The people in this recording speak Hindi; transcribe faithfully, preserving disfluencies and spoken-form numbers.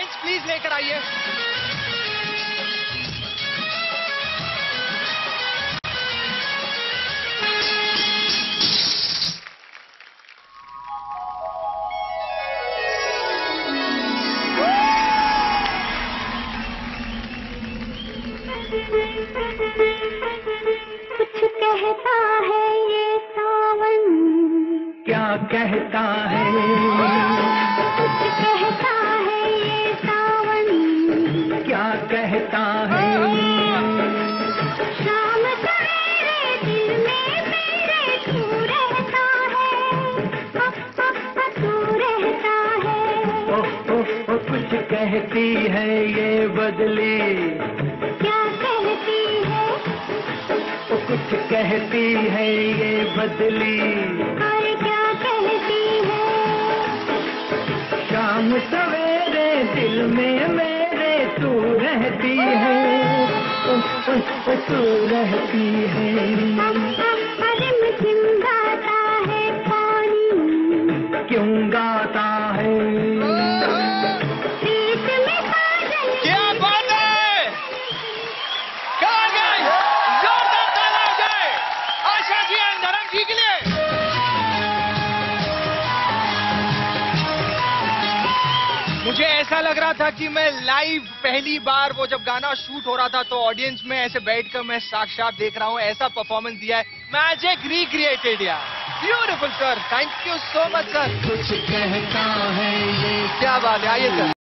लाइन्स प्लीज लेकर आइए। कुछ कहता है ये सावन, क्या कहता है? कुछ कहता है ये सावन, क्या कहता है? शाम सवेरे दिल में मेरे तू रहता है, तू रहता है। ओ, ओ, ओ, कुछ कहती है ये बदली, क्या कहती है? ओ, कुछ कहती है ये बदली, और क्या कहती है? शाम सवेरे दिल में मेरे तू रहती है, ओ, ओ, ओ, तू रहती है। रिमझिम गाता है पानी, क्यों गाता है? प्रीत में पागल। क्या बात है, कहा गए, जोरदार तालियां हो जाए आशा जी और धर्म जी के लिए। मुझे ऐसा लग रहा था कि मैं लाइव पहली बार वो जब गाना शूट हो रहा था तो ऑडियंस में ऐसे बैठकर मैं साक्षात देख रहा हूँ। ऐसा परफॉर्मेंस दिया है, मैजिक रिक्रिएटेड यार। Beautiful sir, thank you so much sir. कुछ कहता है ये, क्या बात है, आइए सर।